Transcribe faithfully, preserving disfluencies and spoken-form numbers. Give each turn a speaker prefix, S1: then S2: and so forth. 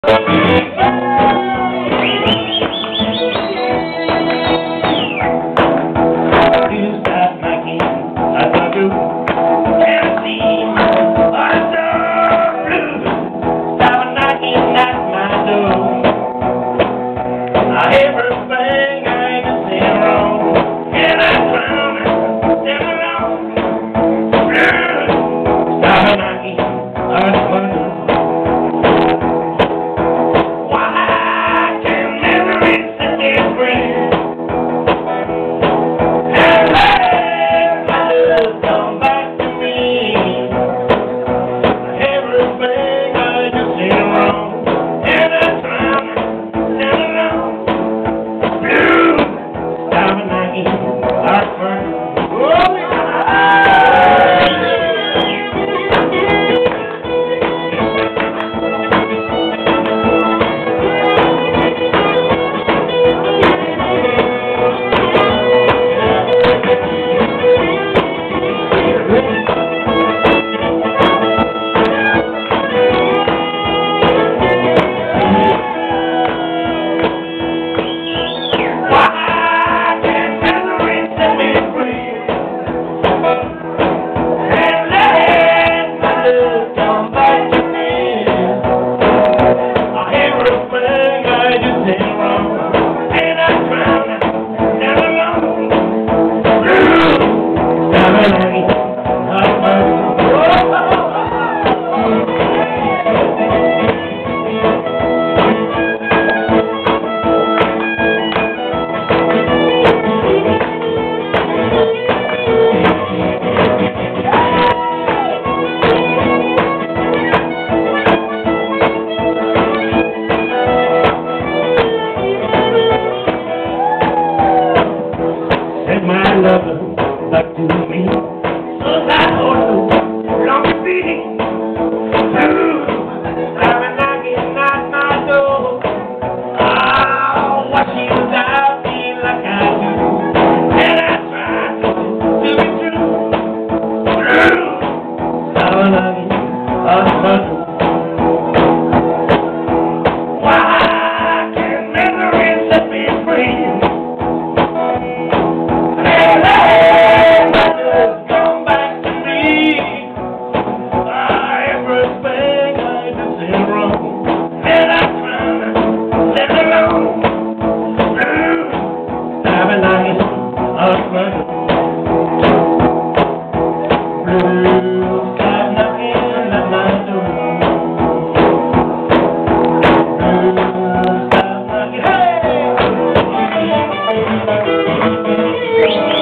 S1: Everything I can see wrong, and I drown it, and alone. Stop knocking, I wonder why can memories set me free? And let my love come back to me. Everything I can see wrong, and I drown it, and alone. My lover back to me, so that old long beating, I've been knocking at my door. Oh, what she without me like I do, and I try to be true, true. I've been knocking at my door. Why can't memories set me free? Hey!